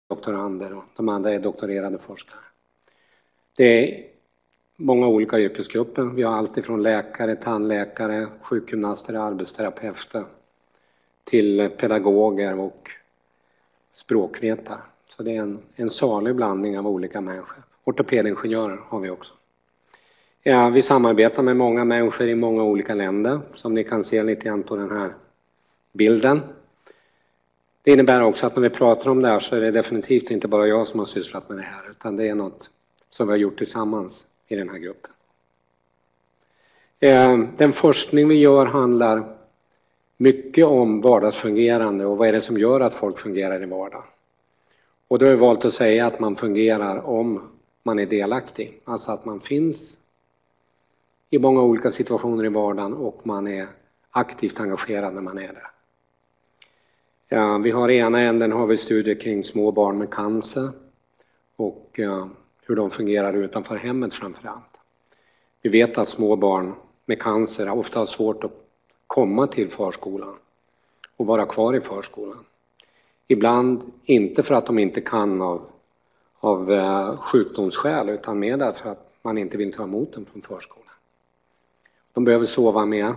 doktorander och de andra är doktorerade forskare. Det är många olika yrkesgrupper. Vi har allt ifrån läkare, tandläkare, sjukgymnaster, arbetsterapeuter till pedagoger och språkvetare. Så det är en salig blandning av olika människor. Ortopedingenjörer har vi också. Ja, vi samarbetar med många människor i många olika länder, som ni kan se lite grann på den här bilden. Det innebär också att när vi pratar om det här så är det definitivt inte bara jag som har sysslat med det här, utan det är något som vi har gjort tillsammans i den här gruppen. Den forskning vi gör handlar mycket om vardagsfungerande och vad är det som gör att folk fungerar i vardagen. Och då har vi valt att säga att man fungerar om man är delaktig, alltså att man finns i många olika situationer i vardagen och man är aktivt engagerad när man är där. Ja, vi har i ena änden har vi studier kring små barn med cancer och hur de fungerar utanför hemmet framförallt. Vi vet att små barn med cancer ofta har svårt att komma till förskolan och vara kvar i förskolan. Ibland inte för att de inte kan av sjukdomsskäl, utan mer därför att man inte vill ta emot dem från förskolan. De behöver sova med.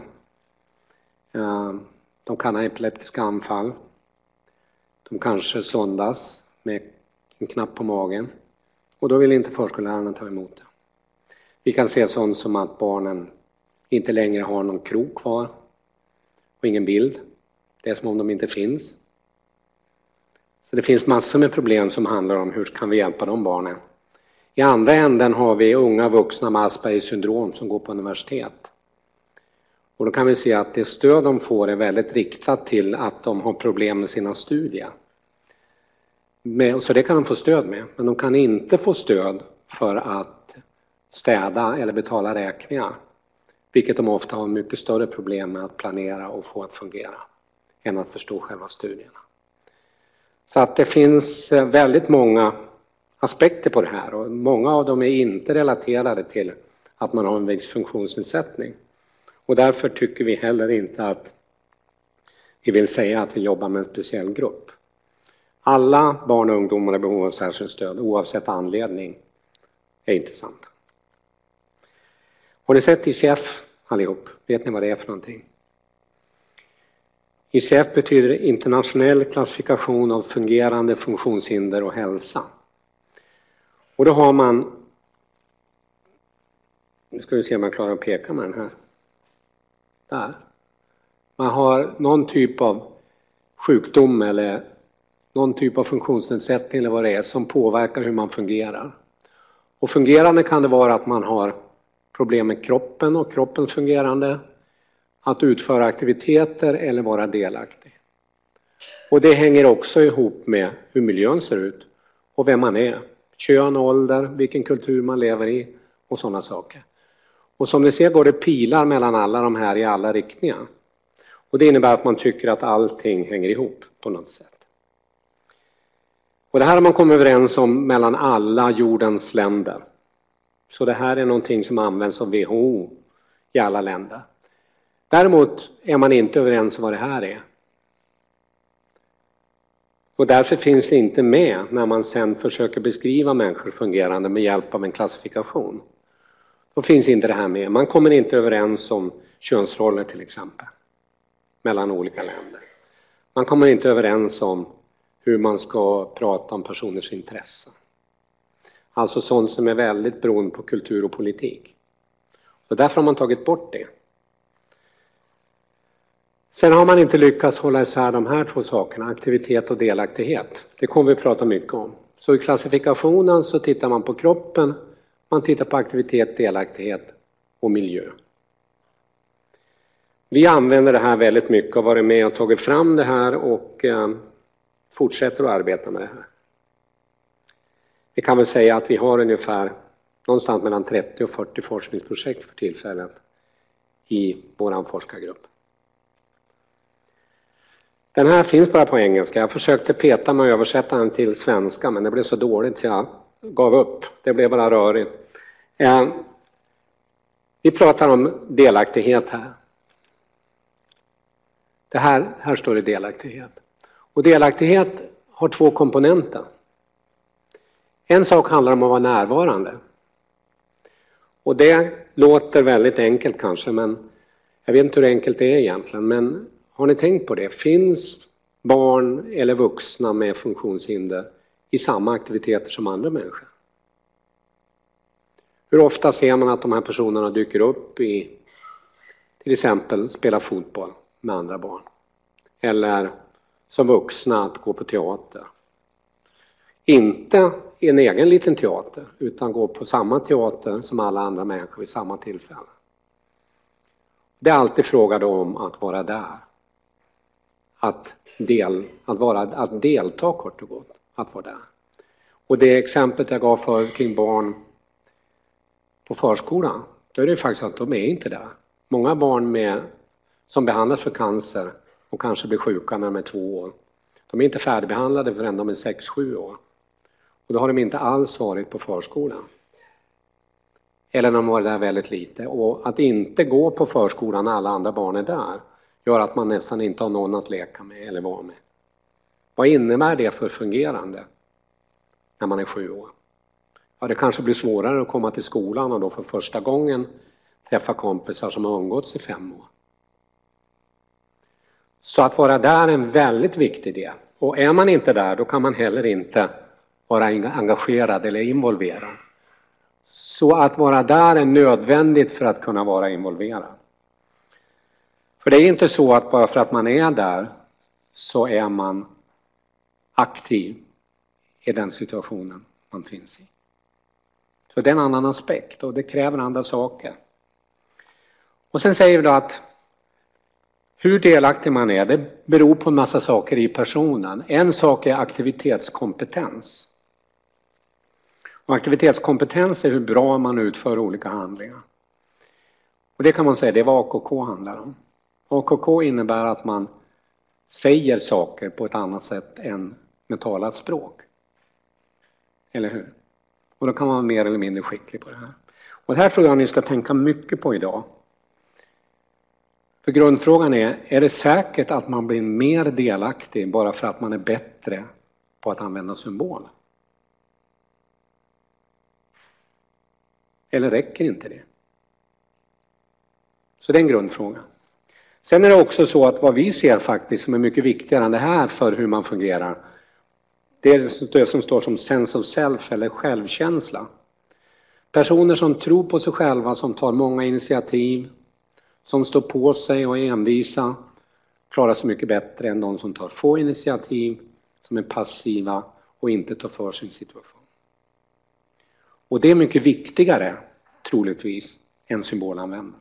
De kan ha epileptiska anfall. De kanske sondas med en knapp på magen. Och då vill inte förskollärarna ta emot det. Vi kan se sånt som att barnen inte längre har någon krok kvar och ingen bild. Det är som om de inte finns. Så det finns massor med problem som handlar om hur kan vi hjälpa de barnen. I andra änden har vi unga vuxna med Aspergers syndrom som går på universitet. Och då kan vi se att det stöd de får är väldigt riktat till att de har problem med sina studier. Så det kan de få stöd med, men de kan inte få stöd för att städa eller betala räkningar. Vilket de ofta har mycket större problem med att planera och få att fungera än att förstå själva studierna. Så att det finns väldigt många aspekter på det här och många av dem är inte relaterade till att man har en viss funktionsnedsättning. Och därför tycker vi heller inte att vi vill säga att vi jobbar med en speciell grupp. Alla barn och ungdomar i behov av särskilt stöd oavsett anledning är intressanta. Har ni sett ICF allihop? Vet ni vad det är för någonting? ICF betyder internationell klassifikation av fungerande funktionshinder och hälsa. Och då har man, nu ska vi se om jag klarar att peka med den här. Där. Man har någon typ av sjukdom eller någon typ av funktionsnedsättning eller vad det är som påverkar hur man fungerar. Och fungerande kan det vara att man har problem med kroppen och kroppens fungerande, att utföra aktiviteter eller vara delaktig. Och det hänger också ihop med hur miljön ser ut och vem man är. Kön, ålder, vilken kultur man lever i och sådana saker. Och som ni ser går det pilar mellan alla de här i alla riktningar. Och det innebär att man tycker att allting hänger ihop på något sätt. Och det här har man kommit överens om mellan alla jordens länder. Så det här är någonting som används av WHO i alla länder. Däremot är man inte överens om vad det här är. Och därför finns det inte med när man sen försöker beskriva människor fungerande med hjälp av en klassifikation. Då finns inte det här med. Man kommer inte överens om könsroller till exempel. Mellan olika länder. Man kommer inte överens om hur man ska prata om personers intressen. Alltså sånt som är väldigt beroende på kultur och politik. Och därför har man tagit bort det. Sen har man inte lyckats hålla isär de här två sakerna, aktivitet och delaktighet. Det kommer vi prata mycket om. Så i klassifikationen så tittar man på kroppen, man tittar på aktivitet, delaktighet och miljö. Vi använder det här väldigt mycket och varit med och tagit fram det här och fortsätter att arbeta med det här. Vi kan väl säga att vi har ungefär någonstans mellan 30 och 40 forskningsprojekt för tillfället i vår forskargrupp. Den här finns bara på engelska. Jag försökte peta med att översätta den till svenska men det blev så dåligt så jag gav upp. Det blev bara rörigt. Vi pratar om delaktighet här. Här står det delaktighet. Och delaktighet har två komponenter. En sak handlar om att vara närvarande. Och det låter väldigt enkelt kanske, men jag vet inte hur enkelt det är egentligen. Men har ni tänkt på det? Finns barn eller vuxna med funktionshinder i samma aktiviteter som andra människor? Hur ofta ser man att de här personerna dyker upp i till exempel spela fotboll med andra barn? Eller som vuxna att gå på teater. Inte i en egen liten teater, utan gå på samma teater som alla andra människor vid samma tillfälle. Det är alltid frågan om att vara där. Att delta kort och gott. Att vara där. Och det exemplet jag gav för kring barn på förskolan, då är det faktiskt att de är inte där. Många barn som behandlas för cancer och kanske blir sjuka när de är 2 år. De är inte färdigbehandlade förrän de är 6-7 år. Och då har de inte alls varit på förskolan. Eller när de var där väldigt lite. Och att inte gå på förskolan när alla andra barn är där gör att man nästan inte har någon att leka med eller vara med. Vad innebär det för fungerande när man är 7 år? Ja, det kanske blir svårare att komma till skolan och då för första gången träffa kompisar som har umgåtts i 5 år. Så att vara där är en väldigt viktig del. Och är man inte där, då kan man heller inte vara engagerad eller involverad. Så att vara där är nödvändigt för att kunna vara involverad. För det är inte så att bara för att man är där så är man aktiv i den situationen man finns i. Så det är en annan aspekt och det kräver andra saker. Och sen säger vi då att hur delaktig man är, det beror på en massa saker i personen. En sak är aktivitetskompetens. Och aktivitetskompetens är hur bra man utför olika handlingar. Och det kan man säga, det är vad AKK handlar om. AKK innebär att man säger saker på ett annat sätt än med talat språk. Eller hur? Och då kan man vara mer eller mindre skicklig på det här. Och det här tror jag ni ska tänka mycket på idag. För grundfrågan är det säkert att man blir mer delaktig bara för att man är bättre på att använda symboler? Eller räcker inte det? Så det är en grundfråga. Sen är det också så att vad vi ser faktiskt som är mycket viktigare än det här för hur man fungerar, det är det som står som sense of self eller självkänsla. Personer som tror på sig själva, som tar många initiativ, som står på sig och är envisa, klarar sig mycket bättre än de som tar få initiativ, som är passiva och inte tar för sin situation. Och det är mycket viktigare, troligtvis, än symbolanvändande.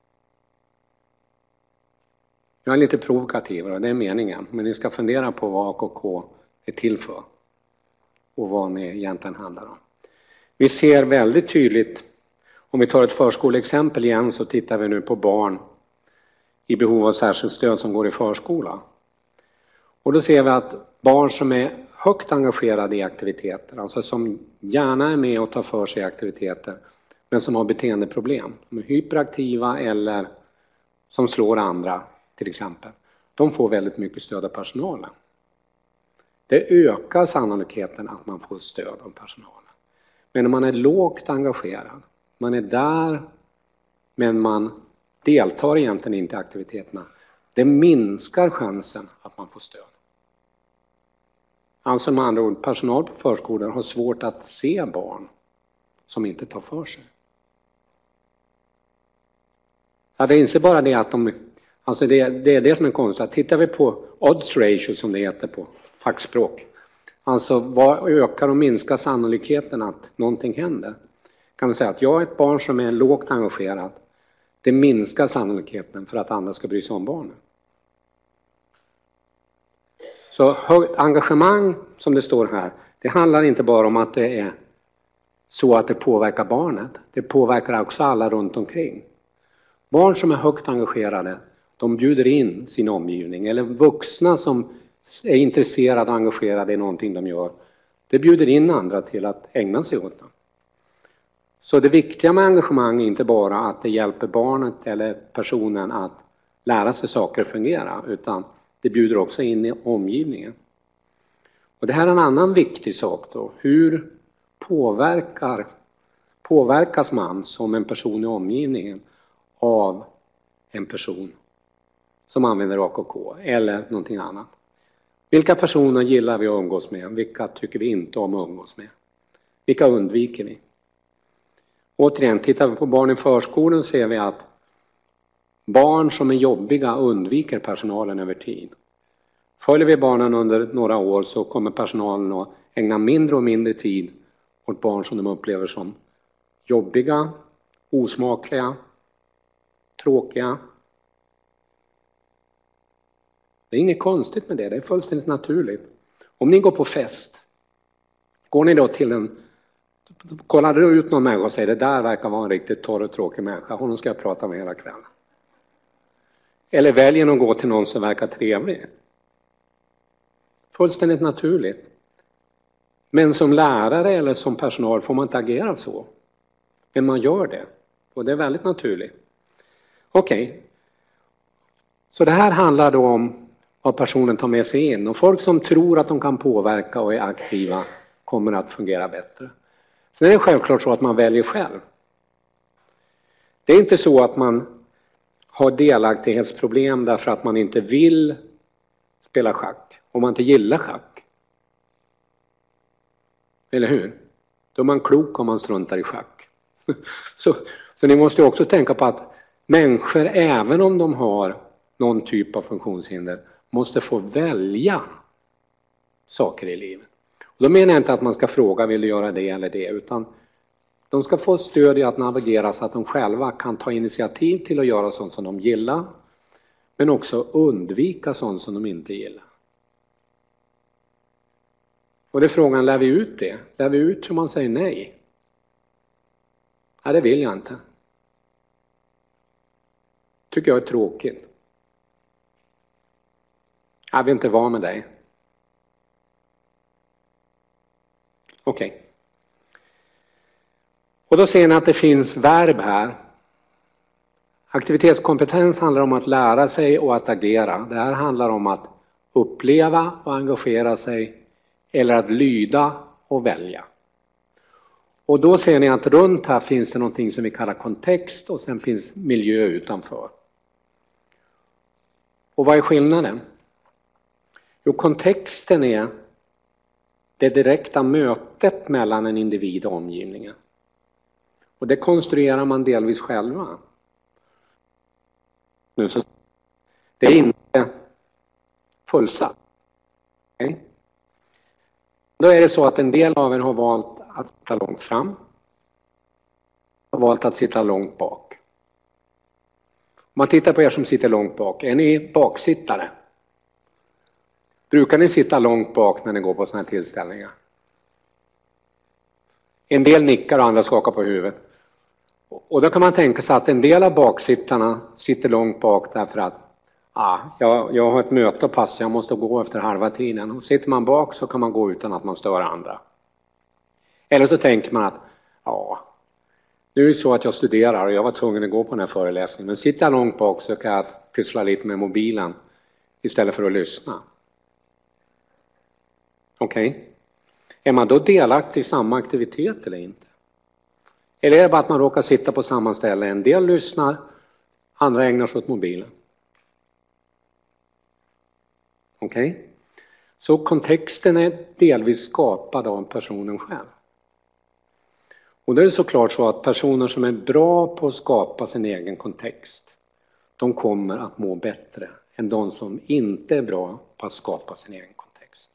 Jag är lite provokativ och det är meningen, men ni ska fundera på vad AKK är till för och vad det egentligen handlar om. Vi ser väldigt tydligt, om vi tar ett förskoleexempel igen, så tittar vi nu på barn i behov av särskilt stöd som går i förskola. Och då ser vi att barn som är högt engagerade i aktiviteter, alltså som gärna är med och tar för sig aktiviteter, men som har beteendeproblem, de är hyperaktiva eller som slår andra till exempel, de får väldigt mycket stöd av personalen. Det ökar sannolikheten att man får stöd av personalen. Men om man är lågt engagerad, man är där men man deltar egentligen inte i aktiviteterna, det minskar chansen att man får stöd. Alltså med andra ord, personal på förskolor har svårt att se barn som inte tar för sig. Så det är inte bara det att alltså det är det som är konstigt. Tittar vi på odds ratio som det heter på fackspråk. Alltså vad ökar och minskar sannolikheten att någonting händer? Kan man säga att jag är ett barn som är lågt engagerad. Det minskar sannolikheten för att andra ska bry sig om barnen. Så högt engagemang som det står här, det handlar inte bara om att det är så att det påverkar barnet. Det påverkar också alla runt omkring. Barn som är högt engagerade, de bjuder in sin omgivning. Eller vuxna som är intresserade och engagerade i någonting de gör, det bjuder in andra till att ägna sig åt det. Så det viktiga med engagemang är inte bara att det hjälper barnet eller personen att lära sig saker fungera, utan det bjuder också in i omgivningen. Och det här är en annan viktig sak då. Hur påverkas man som en person i omgivningen av en person som använder AKK eller någonting annat. Vilka personer gillar vi att umgås med? Vilka tycker vi inte om att umgås med? Vilka undviker vi? Återigen, tittar vi på barn i förskolan ser vi att barn som är jobbiga undviker personalen över tid. Följer vi barnen under några år så kommer personalen att ägna mindre och mindre tid åt barn som de upplever som jobbiga, osmakliga, tråkiga. Det är inget konstigt med det, det är fullständigt naturligt. Om ni går på fest, går ni då till kollar du ut någon människa och säger det där verkar vara en riktigt torr och tråkig människa, honom ska jag prata med hela kvällen. Eller väljer ni att gå till någon som verkar trevlig? Fullständigt naturligt. Men som lärare eller som personal får man inte agera så. Men man gör det. Och det är väldigt naturligt. Okej. Så det här handlar då om vad personen tar med sig in. Och folk som tror att de kan påverka och är aktiva kommer att fungera bättre. Sen är det självklart så att man väljer själv. Det är inte så att man har delaktighetsproblem därför att man inte vill spela schack. Om man inte gillar schack. Eller hur? Då är man klok om man struntar i schack. Så ni måste också tänka på att människor, även om de har någon typ av funktionshinder, måste få välja saker i livet. Och då menar jag inte att man ska fråga, vill du göra det eller det, utan de ska få stöd i att navigera så att de själva kan ta initiativ till att göra sånt som de gillar, men också undvika sånt som de inte gillar. Och det är frågan, lär vi ut det? Lär vi ut hur man säger nej? Nej, det vill jag inte. Tycker jag är tråkigt. Jag vill inte vara med dig. Okej. Och då ser ni att det finns verb här. Aktivitetskompetens handlar om att lära sig och att agera. Det här handlar om att uppleva och engagera sig eller att lyda och välja. Och då ser ni att runt här finns det någonting som vi kallar kontext och sen finns miljö utanför. Och vad är skillnaden? Jo, kontexten är det direkta mötet mellan en individ och omgivningen. Och det konstruerar man delvis själva. Det är inte fullsatt. Okay. Då är det så att en del av er har valt att sitta långt fram. Har valt att sitta långt bak. Om man tittar på er som sitter långt bak, är ni baksittare? Brukar ni sitta långt bak när ni går på såna här tillställningar? En del nickar och andra skakar på huvudet. Och då kan man tänka sig att en del av baksittarna sitter långt bak därför att jag har ett möte och pass, jag måste gå efter halva tiden. Och sitter man bak så kan man gå utan att man stör andra. Eller så tänker man att nu är det så att jag studerar och jag var tvungen att gå på den här föreläsningen. Men sitter jag långt bak så kan jag pyssla lite med mobilen istället för att lyssna. Okej. Är man då delaktig i samma aktivitet eller inte? Eller är det bara att man råkar sitta på samma ställe? En del lyssnar, andra ägnar sig åt mobilen. Okej? Så kontexten är delvis skapad av personen själv. Och det är såklart så att personer som är bra på att skapa sin egen kontext, de kommer att må bättre än de som inte är bra på att skapa sin egen kontext.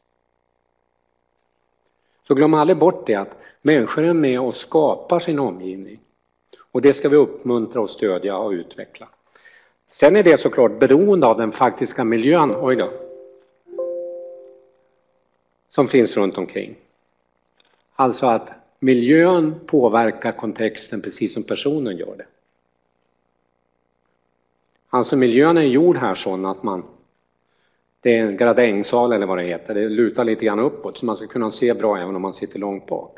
Så glöm aldrig bort det att människor är med och skapar sin omgivning. Och det ska vi uppmuntra och stödja och utveckla. Sen är det såklart beroende av den faktiska miljön som finns runt omkring. Alltså att miljön påverkar kontexten precis som personen gör det. Alltså miljön är gjord här så att det är en gradängsal eller vad det heter. Det lutar lite grann uppåt så man ska kunna se bra även om man sitter långt bak.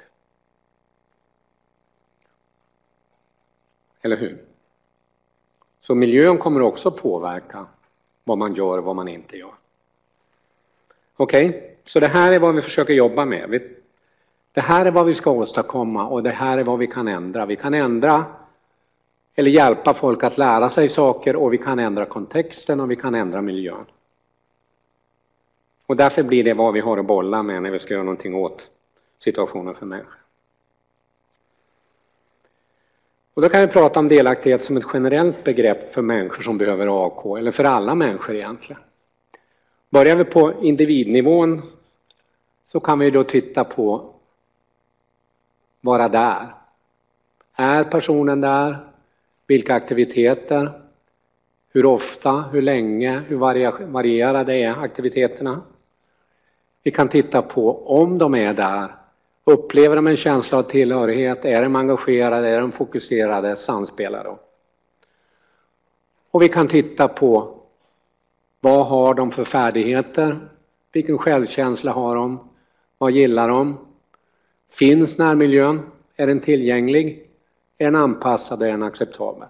Eller hur? Så miljön kommer också påverka vad man gör och vad man inte gör. Okej, så det här är vad vi försöker jobba med. Det här är vad vi ska åstadkomma och det här är vad vi kan ändra. Vi kan ändra eller hjälpa folk att lära sig saker och vi kan ändra kontexten och vi kan ändra miljön. Och därför blir det vad vi har att bolla med när vi ska göra någonting åt situationen för människor. Och då kan vi prata om delaktighet som ett generellt begrepp för människor som behöver AK, eller för alla människor egentligen. Börjar vi på individnivån så kan vi då titta på vara där. Är personen där? Vilka aktiviteter? Hur ofta? Hur länge? Hur varierade är aktiviteterna? Vi kan titta på om de är där. Upplever de en känsla av tillhörighet? Är de engagerade? Är de fokuserade? Samspelar de? Och vi kan titta på vad har de för färdigheter? Vilken självkänsla har de? Vad gillar de? Finns närmiljön? Är den tillgänglig? Är den anpassad? Är den acceptabel?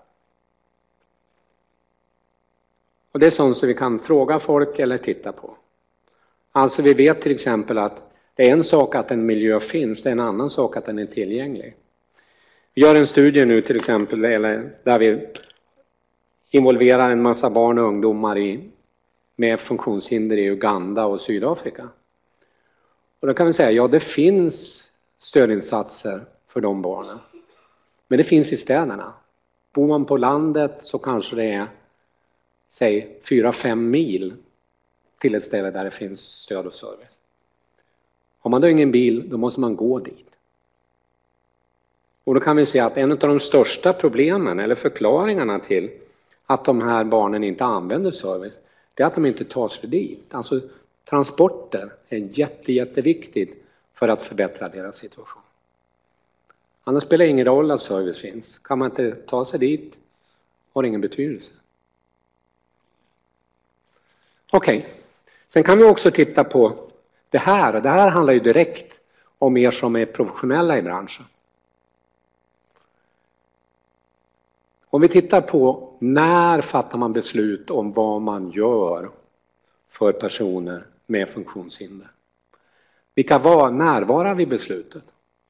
Och det är sånt som vi kan fråga folk eller titta på. Alltså vi vet till exempel att det är en sak att en miljö finns, det är en annan sak att den är tillgänglig. Vi gör en studie nu till exempel där vi involverar en massa barn och ungdomar med funktionshinder i Uganda och Sydafrika. Och då kan vi säga, ja det finns stödinsatser för de barnen. Men det finns i städerna. Bor man på landet så kanske det är, säg 4-5 mil till ett ställe där det finns stöd och service. Har man då ingen bil, då måste man gå dit. Och då kan vi se att en av de största problemen eller förklaringarna till att de här barnen inte använder service, det är att de inte tar sig dit. Alltså transporter är jätteviktigt för att förbättra deras situation. Annars spelar det ingen roll att service finns. Kan man inte ta sig dit har det ingen betydelse. Okej. Sen kan vi också titta på det här. Och det här handlar ju direkt om er som är professionella i branschen. Om vi tittar på när fattar man beslut om vad man gör för personer med funktionshinder. Vilka närvarar vid beslutet?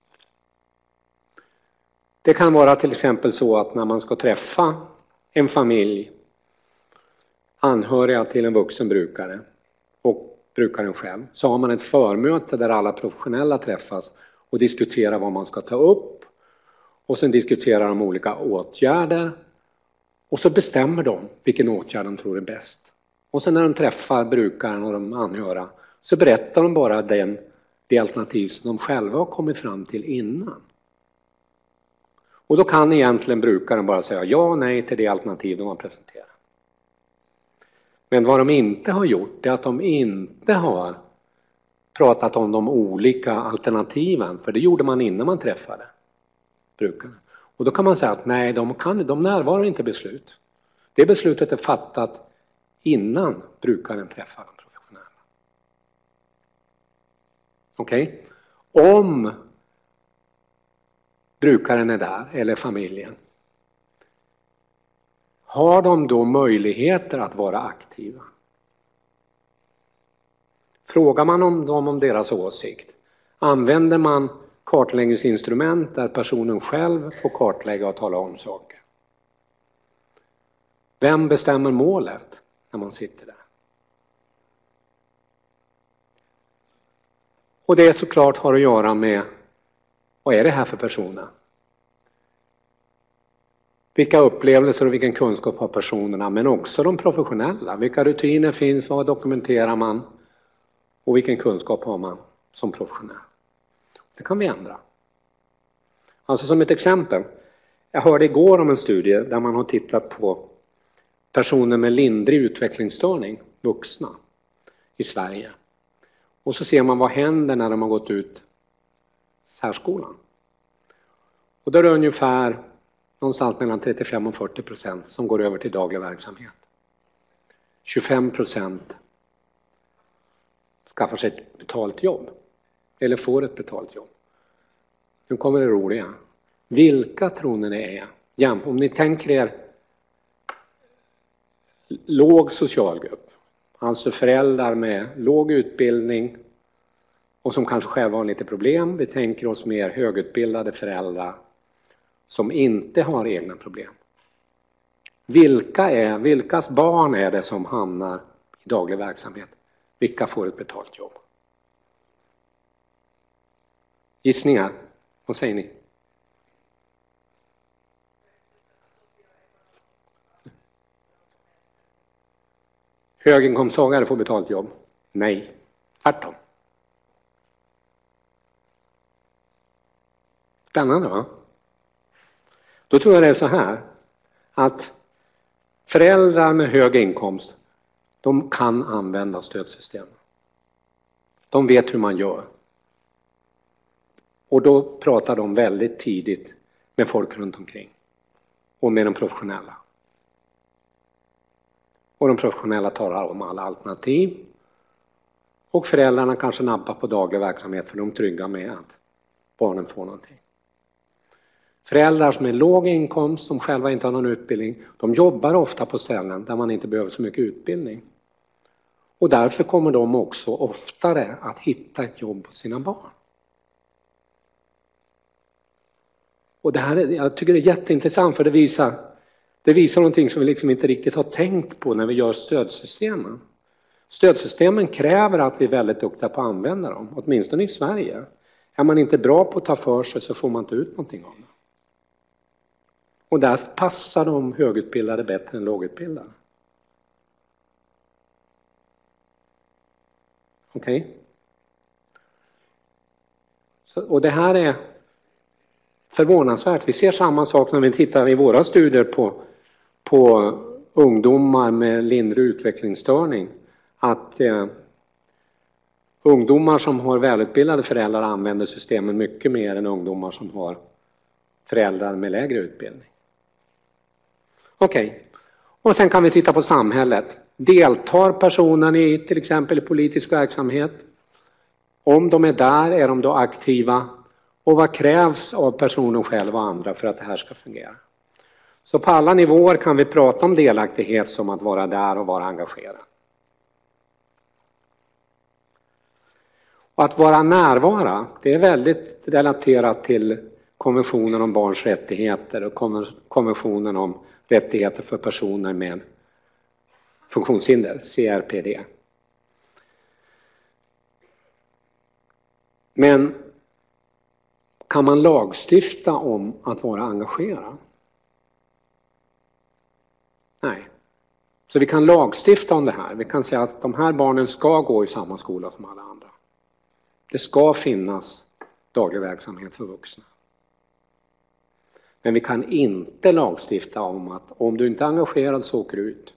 Det kan vara till exempel så att när man ska träffa en familj, anhöriga till en vuxen brukare och brukaren själv, så har man ett förmöte där alla professionella träffas och diskuterar vad man ska ta upp. Och sen diskuterar de olika åtgärder och så bestämmer de vilken åtgärd de tror är bäst. Och sen när de träffar brukaren och de anhöriga så berättar de bara det alternativ som de själva har kommit fram till innan. Och då kan egentligen brukaren bara säga ja och nej till det alternativ de har presenterat. Men vad de inte har gjort är att de inte har pratat om de olika alternativen. För det gjorde man innan man träffade brukaren. Och då kan man säga att nej, de närvarar inte beslut. Det beslutet är fattat innan brukaren träffar de professionella. Okej? Om brukaren är där, eller familjen, har de då möjligheter att vara aktiva? Frågar man dem om deras åsikt? Använder man kartläggningsinstrument där personen själv får kartlägga och tala om saker? Vem bestämmer målet när man sitter där? Och det såklart har att göra med vad är det här för personer? Vilka upplevelser och vilken kunskap har personerna, men också de professionella. Vilka rutiner finns, vad dokumenterar man och vilken kunskap har man som professionell? Det kan vi ändra. Alltså som ett exempel, jag hörde igår om en studie där man har tittat på personer med lindrig utvecklingsstörning, vuxna, i Sverige. Och så ser man vad händer när de har gått ut särskolan. Och då är det ungefär någonstans mellan 35 och 40% som går över till daglig verksamhet. 25% skaffar sig ett betalt jobb. Eller får ett betalt jobb. Nu kommer det roliga. Vilka tror ni det är? Ja, om ni tänker er låg socialgrupp. Alltså föräldrar med låg utbildning och som kanske själva har lite problem. Vi tänker oss mer högutbildade föräldrar som inte har egna problem. Vilkas barn är det som hamnar i daglig verksamhet? Vilka får ett betalt jobb? Gissningar? Vad säger ni? Höginkomsttagare får betalt jobb? Nej, tvärtom. Spännande, va? Då tror jag det är så här att föräldrar med hög inkomst, de kan använda stödsystem. De vet hur man gör. Och då pratar de väldigt tidigt med folk runt omkring och med de professionella. Och de professionella talar om alla alternativ. Och föräldrarna kanske nappar på daglig verksamhet för de är trygga med att barnen får någonting. Föräldrar som är låg inkomst, som själva inte har någon utbildning, de jobbar ofta på ställen där man inte behöver så mycket utbildning. Och därför kommer de också oftare att hitta ett jobb på sina barn. Och det här jag tycker det är jätteintressant för det visar någonting som vi liksom inte riktigt har tänkt på när vi gör stödsystemen. Stödsystemen kräver att vi är väldigt duktiga på att använda dem, åtminstone i Sverige. Är man inte bra på att ta för sig så får man inte ut någonting av det. Och därför passar de högutbildade bättre än lågutbildade. Okej? Och det här är förvånansvärt. Vi ser samma sak när vi tittar i våra studier på ungdomar med lindrig utvecklingsstörning. Att ungdomar som har välutbildade föräldrar använder systemen mycket mer än ungdomar som har föräldrar med lägre utbildning. Okej. Och sen kan vi titta på samhället. Deltar personen i till exempel i politisk verksamhet? Om de är där, är de då aktiva? Och vad krävs av personen själv och andra för att det här ska fungera? Så på alla nivåer kan vi prata om delaktighet som att vara där och vara engagerad. Och att vara närvara, det är väldigt relaterat till konventionen om barns rättigheter och konventionen om rättigheter för personer med funktionshinder, CRPD. Men kan man lagstifta om att vara engagerad? Nej. Så vi kan lagstifta om det här. Vi kan säga att de här barnen ska gå i samma skola som alla andra. Det ska finnas daglig verksamhet för vuxna. Men vi kan inte lagstifta om att om du inte är engagerad så åker du ut.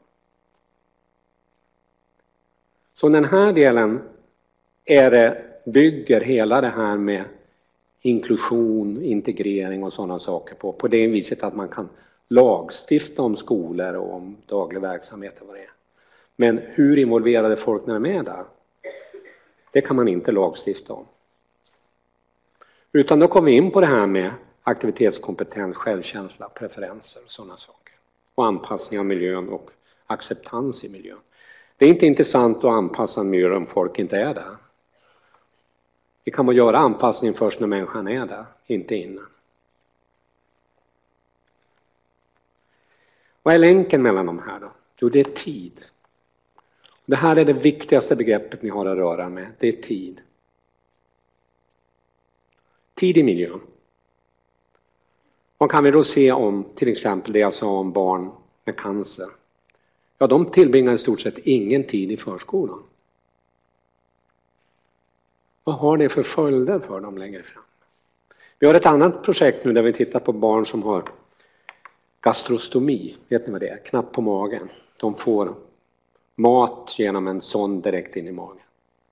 Så den här delen bygger hela det här med inklusion, integrering och sådana saker på det viset att man kan lagstifta om skolor och om daglig verksamhet och vad det är. Men hur involverade folk när de är där, det kan man inte lagstifta om. Utan då kommer vi in på det här med aktivitetskompetens, självkänsla, preferenser och sådana saker. Och anpassning av miljön och acceptans i miljön. Det är inte intressant att anpassa en miljö om folk inte är där. Vi kan bara göra anpassning först när människan är där, inte innan. Vad är länken mellan de här då? Jo, det är tid. Det här är det viktigaste begreppet ni har att röra med. Det är tid. Tid i miljön. Vad kan vi då se om till exempel det jag sa om barn med cancer? Ja, de tillbringar i stort sett ingen tid i förskolan. Vad har det för följder för dem längre fram? Vi har ett annat projekt nu där vi tittar på barn som har gastrostomi. Vet ni vad det är? Knapp på magen. De får mat genom en sond direkt in i magen.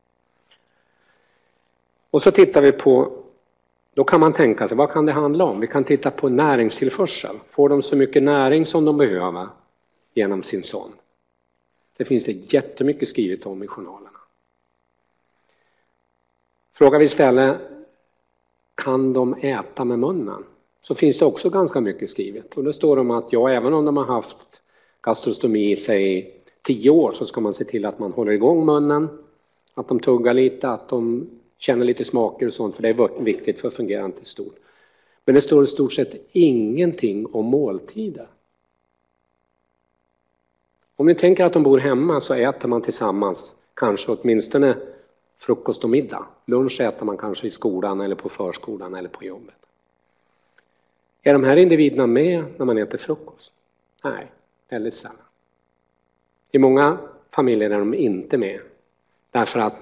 Och så tittar vi på, då kan man tänka sig, vad kan det handla om? Vi kan titta på näringstillförsel. Får de så mycket näring som de behöver genom sin sond? Det finns det jättemycket skrivet om i journalerna. Frågar vi istället, kan de äta med munnen? Så finns det också ganska mycket skrivet. Och det står om att ja, även om de har haft gastrostomi i sig 10 år så ska man se till att man håller igång munnen. Att de tuggar lite, att de känner lite smaker och sånt, för det är viktigt för att fungera inte stort. Men det står i stort sett ingenting om måltider. Om ni tänker att de bor hemma så äter man tillsammans kanske åtminstone frukost och middag. Lunch äter man kanske i skolan eller på förskolan eller på jobbet. Är de här individerna med när man äter frukost? Nej, väldigt sällan. I många familjer är de inte med. Därför att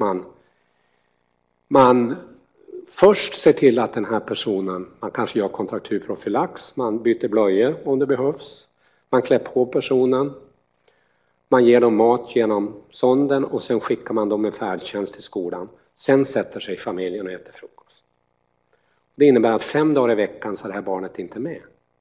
man först ser till att den här personen, man kanske gör kontrakturprofylax, man byter blöjor om det behövs. Man klär på personen. Man ger dem mat genom sonden och sen skickar man dem med färdtjänst till skolan. Sen sätter sig familjen och äter frukost. Det innebär att 5 dagar i veckan så är det här barnet inte med.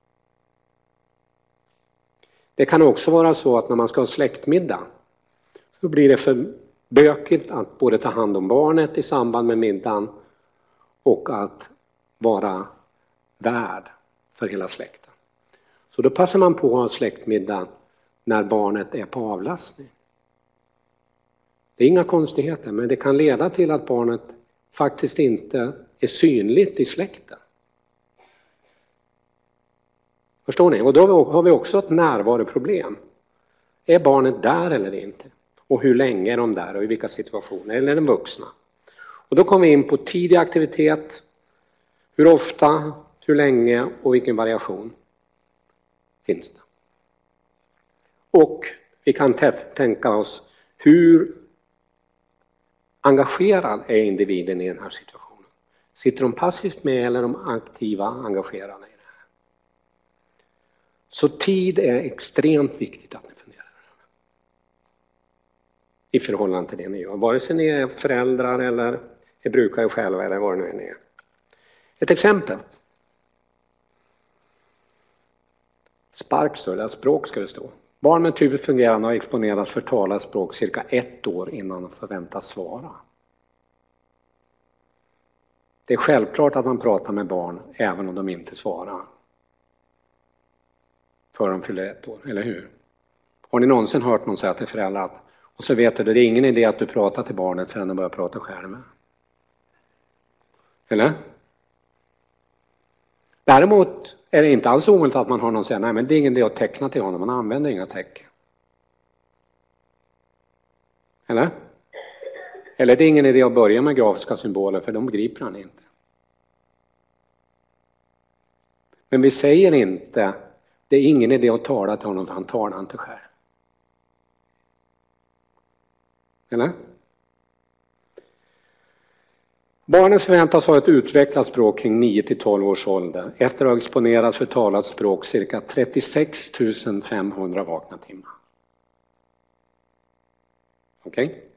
Det kan också vara så att när man ska ha släktmiddag så blir det för bökigt att både ta hand om barnet i samband med middagen och att vara värd för hela släkten. Så då passar man på att ha släktmiddag när barnet är på avlastning. Det är inga konstigheter, men det kan leda till att barnet faktiskt inte är synligt i släkten. Förstår ni? Och då har vi också ett närvaroproblem. Är barnet där eller inte? Och hur länge är de där och i vilka situationer? Eller är de vuxna? Och då kommer vi in på tidig aktivitet. Hur ofta, hur länge och vilken variation finns det? Och vi kan tänka oss hur engagerad är individen i den här situationen. Sitter de passivt med eller är de aktiva engagerade i det här? Så tid är extremt viktigt att ni funderar över. I förhållande till det ni gör. Vare sig ni är föräldrar eller är brukare själva eller vad det nu är. Ett exempel. Sparks eller språk ska det stå. Barn med tydligt fungerande har exponerats för talat språk cirka 1 år innan de förväntas svara. Det är självklart att man pratar med barn även om de inte svarar. För de fyller 1 år, eller hur? Har ni någonsin hört någon säga till föräldrar att och så vet du, det är ingen idé att du pratar till barnet förrän de börjar prata själva. Eller? Däremot är det inte alls omöjligt att man har någon säga nej men det är ingen idé att teckna till honom, man använder inga tecken. Eller? Eller det är ingen idé att börja med grafiska symboler för de begriper han inte. Men vi säger inte det är ingen idé att tala till honom för han talar inte själv. Eller? Barnen förväntas ha ett utvecklat språk kring 9-12 års ålder efter att ha exponerats för talat språk cirka 36 500 vakna timmar. Okej? Okay?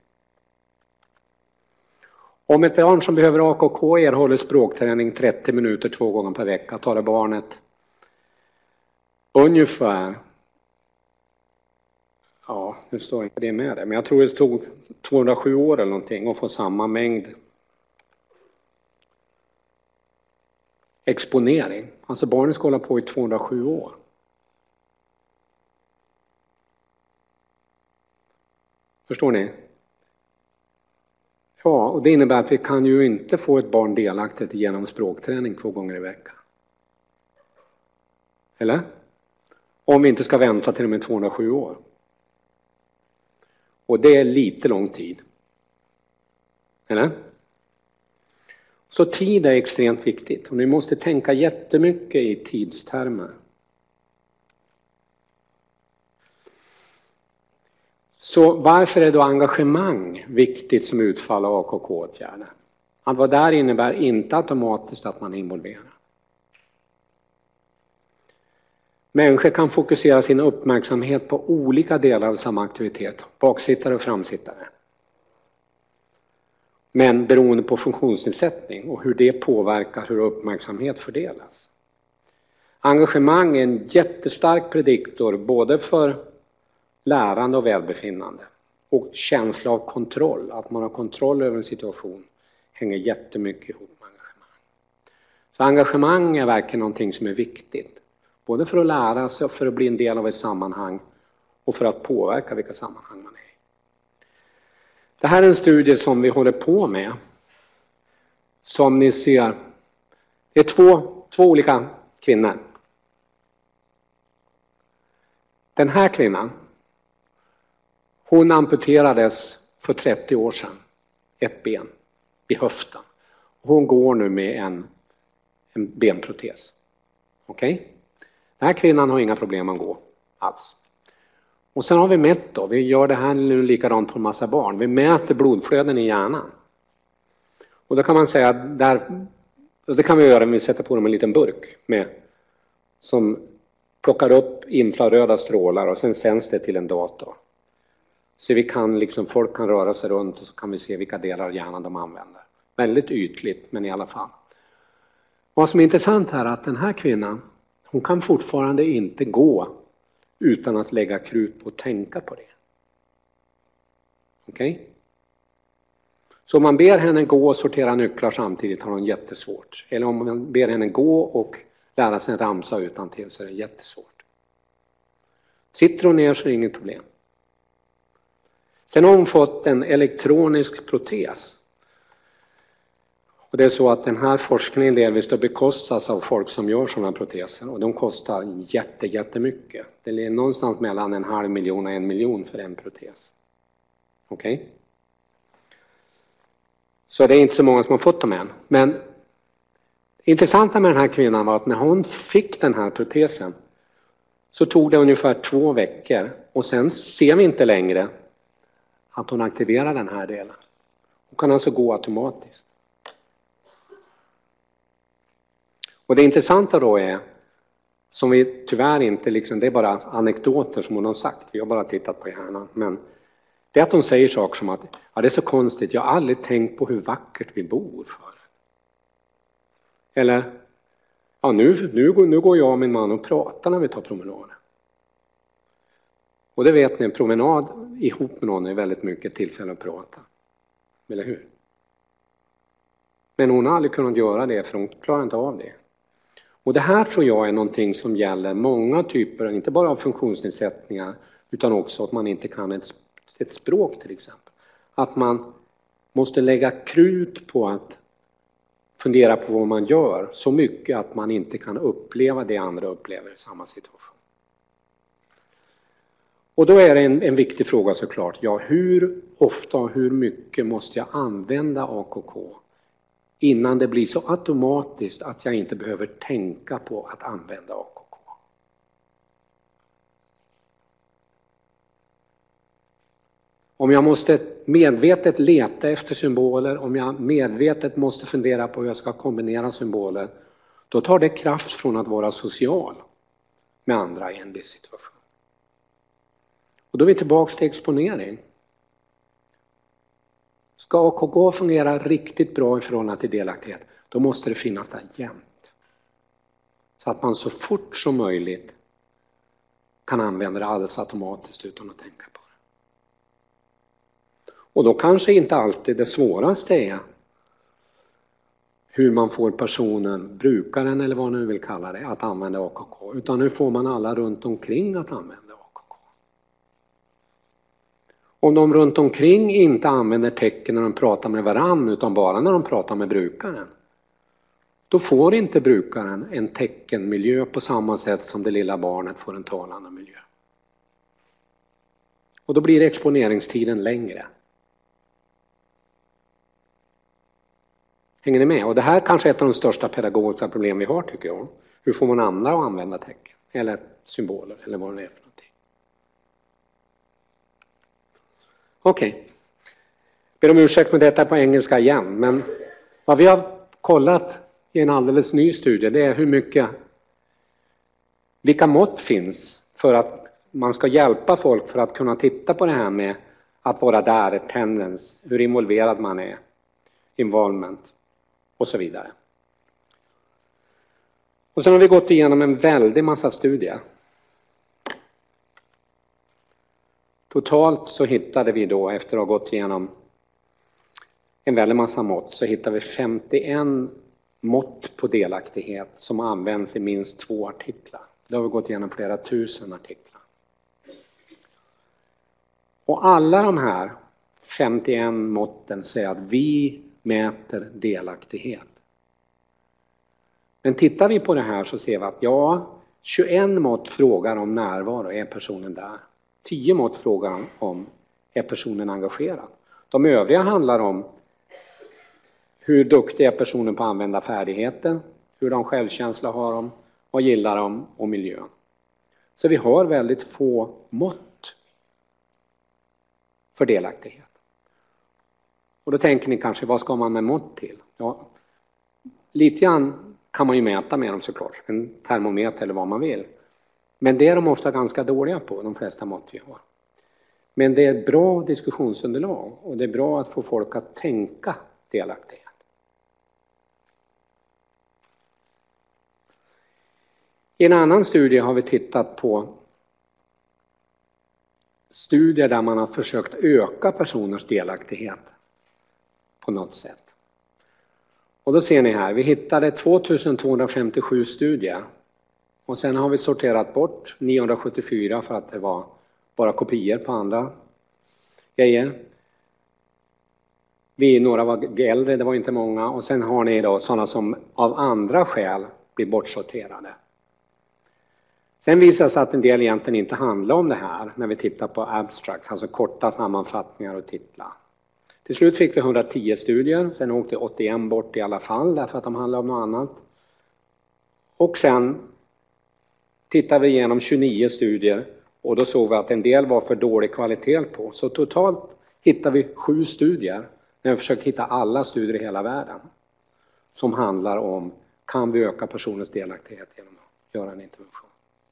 Om ett barn som behöver AKK erhåller språkträning 30 minuter 2 gånger per vecka tar det barnet ungefär, ja nu står inte det med det, men jag tror det stod 207 år eller någonting och får samma mängd exponering. Alltså barnen ska hålla på i 207 år. Förstår ni? Ja, och det innebär att vi kan ju inte få ett barn delaktigt genom språkträning 2 gånger i veckan. Eller? Om vi inte ska vänta till de är 207 år. Och det är lite lång tid. Eller? Så tid är extremt viktigt och ni måste tänka jättemycket i tidstermer. Så varför är då engagemang viktigt som utfall av AKK-åtgärder? Att vara där innebär inte automatiskt att man är involverad. Människor kan fokusera sin uppmärksamhet på olika delar av samma aktivitet, baksittare och framsittare. Men beroende på funktionsnedsättning och hur det påverkar hur uppmärksamhet fördelas. Engagemang är en jättestark prediktor både för lärande och välbefinnande. Och känsla av kontroll, att man har kontroll över en situation, hänger jättemycket ihop med engagemang. Så engagemang är verkligen någonting som är viktigt. Både för att lära sig och för att bli en del av ett sammanhang och för att påverka vilka sammanhang man är i. Det här är en studie som vi håller på med. som ni ser, det är två olika kvinnor. Den här kvinnan, hon amputerades för 30 år sedan, ett ben i höften. Hon går nu med en benprotes. Okej? Den här kvinnan har inga problem att gå alls. Och sen har vi mätt då, vi gör det här nu likadant på en massa barn. Vi mäter blodflöden i hjärnan. Och då kan man säga, det kan vi göra om vi sätter på dem en liten burk som plockar upp infraröda strålar och sen sänds det till en dator. Så vi kan folk kan röra sig runt och så kan vi se vilka delar av hjärnan de använder. Väldigt ytligt, men i alla fall. Vad som är intressant här är att den här kvinnan, hon kan fortfarande inte gå utan att lägga krut på att tänka på det. Okej? Så om man ber henne gå och sortera nycklar samtidigt har hon jättesvårt. Eller om man ber henne gå och lära sig en ramsa utantill så är det jättesvårt. Sitter hon ner så är det inget problem. Sen har hon fått en elektronisk protes. Och det är så att den här forskningen delvis då bekostas av folk som gör sådana proteser. Och de kostar jättemycket. Det är någonstans mellan 500 000 och 1 miljon för en protes. Okej? Så det är inte så många som har fått dem än. Men det intressanta med den här kvinnan var att när hon fick den här protesen så tog det ungefär 2 veckor. Och sen ser vi inte längre att hon aktiverar den här delen. Hon kan alltså gå automatiskt. Och det intressanta då är, som vi tyvärr inte, det är bara anekdoter som hon har sagt. Vi har bara tittat på hjärnan. Men det är att hon säger saker som att det är så konstigt, jag har aldrig tänkt på hur vackert vi bor för. Eller, nu går jag och min man och pratar när vi tar promenader. Och det vet ni, en promenad ihop med någon är väldigt mycket tillfälle att prata. Eller hur? Men hon har aldrig kunnat göra det för hon klarar inte av det. Och det här tror jag är någonting som gäller många typer, inte bara av funktionsnedsättningar utan också att man inte kan ett språk till exempel. Att man måste lägga krut på att fundera på vad man gör så mycket att man inte kan uppleva det andra upplever i samma situation. Och då är det en viktig fråga såklart. Ja, hur ofta och hur mycket måste jag använda AKK innan det blir så automatiskt att jag inte behöver tänka på att använda AKK? Om jag måste medvetet leta efter symboler, om jag medvetet måste fundera på hur jag ska kombinera symboler, då tar det kraft från att vara social med andra i en viss situation. Och då är vi tillbaka till exponering. Ska AKK fungera riktigt bra i förhållande till delaktighet, då måste det finnas där jämt. Så att man så fort som möjligt kan använda det alldeles automatiskt utan att tänka på det. Och då kanske inte alltid det svåraste är hur man får personen, brukaren eller vad nu vill kalla det, att använda AKK. Utan hur får man alla runt omkring att använda AKK. Om de runt omkring inte använder tecken när de pratar med varann utan bara när de pratar med brukaren, då får inte brukaren en teckenmiljö på samma sätt som det lilla barnet får en talande miljö. Och då blir exponeringstiden längre. Hänger ni med? Och det här kanske är ett av de största pedagogiska problem vi har tycker jag. Hur får man andra att använda tecken? Eller symboler eller vad det är för någonting. Okej. Ber om ursäkt med detta på engelska igen. Men vad vi har kollat i en alldeles ny studie, det är vilka mått finns för att man ska hjälpa folk för att kunna titta på det här med att vara där, attendance, hur involverad man är, involvement och så vidare. Och sen har vi gått igenom en väldig massa studier. Totalt så hittade vi då, efter att ha gått igenom en väldig massa mått, så hittade vi 51 mått på delaktighet som används i minst 2 artiklar. Det har vi gått igenom flera tusen artiklar. Och alla de här 51 måtten säger att vi mäter delaktighet. Men tittar vi på det här så ser vi att 21 mått frågar om närvaro, är personen där? 10 mått frågar om är personen engagerad? De övriga handlar om hur duktig är personen på att använda färdigheten, hur de självkänsla har de, vad gillar de och miljön. Så vi har väldigt få mått för delaktighet. Och då tänker ni kanske, vad ska man med mått till? Ja, lite grann kan man ju mäta med dem såklart, en termometer eller vad man vill. Men det är de ofta ganska dåliga på, de flesta mått vi har. Men det är ett bra diskussionsunderlag och det är bra att få folk att tänka delaktighet. I en annan studie har vi tittat på studier där man har försökt öka personers delaktighet på något sätt. Och då ser ni här, vi hittade 2257 studier och sen har vi sorterat bort 974 för att det var bara kopior på andra grejer. Några var äldre, det var inte många, och sen har ni då sådana som av andra skäl blir bortsorterade. Sen visar det sig att en del egentligen inte handlar om det här när vi tittar på abstracts, alltså korta sammanfattningar och titlar. Till slut fick vi 110 studier, sen åkte 81 bort i alla fall därför att de handlar om något annat. Och sen tittade vi igenom 29 studier och då såg vi att en del var för dålig kvalitet på. Så totalt hittade vi 7 studier när vi försökte hitta alla studier i hela världen som handlar om, kan vi öka personens delaktighet genom att göra en intervention?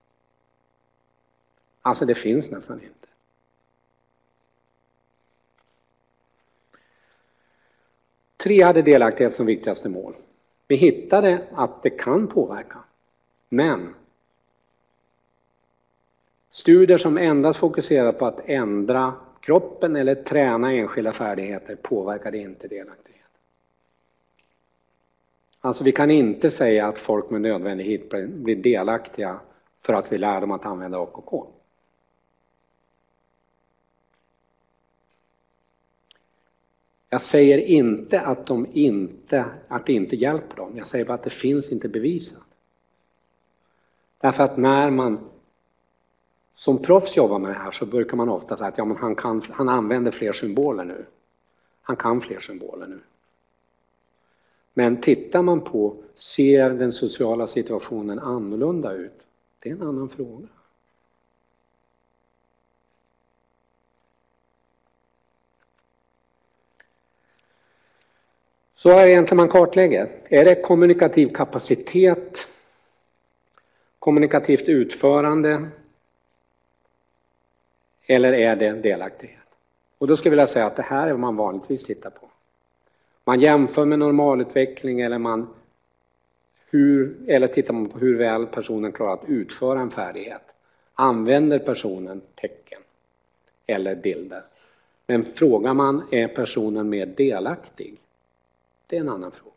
Alltså det finns nästan inte. Tre hade delaktighet som viktigaste mål. Vi hittade att det kan påverka. Men studier som endast fokuserar på att ändra kroppen eller träna enskilda färdigheter påverkade inte delaktighet. Alltså vi kan inte säga att folk med nödvändighet blir delaktiga för att vi lär dem att använda AKK. Jag säger inte att det inte hjälper dem. Jag säger bara att det finns inte bevisat. Därför att när man som proffs jobbar med det här så brukar man ofta säga att han använder fler symboler nu. Han kan fler symboler nu. Men tittar man på, ser den sociala situationen annorlunda ut? Det är en annan fråga. Så är det egentligen man kartlägger. Är det kommunikativ kapacitet, kommunikativt utförande eller är det delaktighet? Och då skulle jag vilja säga att det här är vad man vanligtvis tittar på. Man jämför med normalutveckling eller tittar man på hur väl personen klarar att utföra en färdighet. Använder personen tecken eller bilder? Men frågar man, är personen mer delaktig? Det är en annan fråga.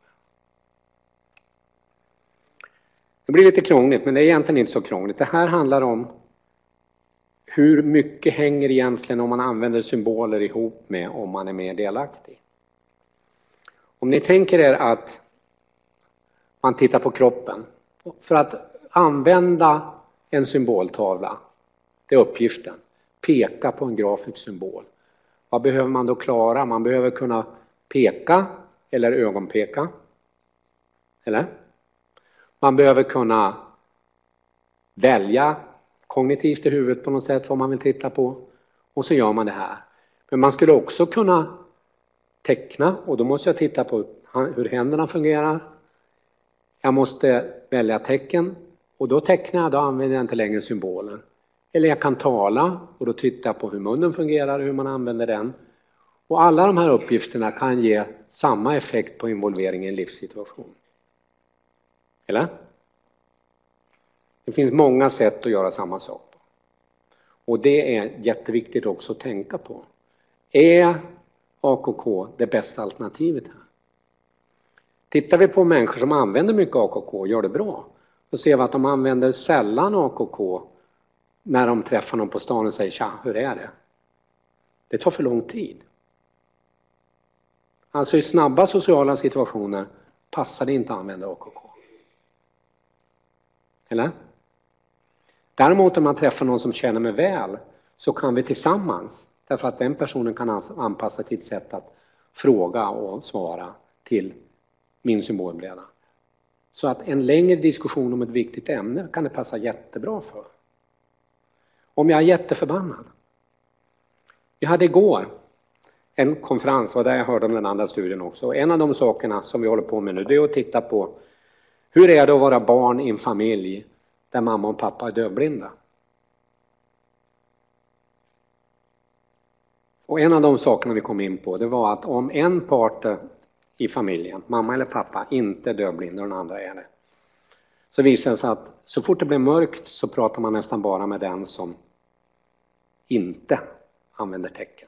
Det blir lite krångligt, men det är egentligen inte så krångligt. Det här handlar om hur mycket hänger egentligen om man använder symboler ihop med om man är mer delaktig. Om ni tänker er att man tittar på kroppen. För att använda en symboltavla, det är uppgiften. Peka på en grafisk symbol. Vad behöver man då klara? Man behöver kunna peka eller ögonpeka. Eller? Man behöver kunna välja kognitivt i huvudet på något sätt vad man vill titta på. Och så gör man det här. Men man skulle också kunna teckna och då måste jag titta på hur händerna fungerar. Jag måste välja tecken och då tecknar jag, då använder jag inte längre symbolen. Eller jag kan tala och då tittar jag på hur munnen fungerar, hur man använder den. Och alla de här uppgifterna kan ge samma effekt på involvering i en livssituation. Eller? Det finns många sätt att göra samma sak på. Och det är jätteviktigt också att tänka på. Är AKK det bästa alternativet här? Tittar vi på människor som använder mycket AKK och gör det bra, då ser vi att de använder sällan AKK när de träffar någon på stan och säger tja, hur är det? Det tar för lång tid. Alltså i snabba sociala situationer passar det inte att använda AKK. Eller? Däremot om man träffar någon som känner mig väl så kan vi tillsammans, därför att den personen kan anpassa sitt sätt att fråga och svara till min symbolbreda. Så att en längre diskussion om ett viktigt ämne kan det passa jättebra för. Om jag är jätteförbannad. Vi hade igår en konferens, och där jag hörde om den andra studien också. Och en av de sakerna som vi håller på med nu, det är att titta på hur är det att vara barn i en familj där mamma och pappa är dövblinda. Och en av de sakerna vi kom in på, det var att om en part i familjen, mamma eller pappa, inte är dövblinda och den andra är det, så visar det sig att så fort det blir mörkt så pratar man nästan bara med den som inte använder tecken.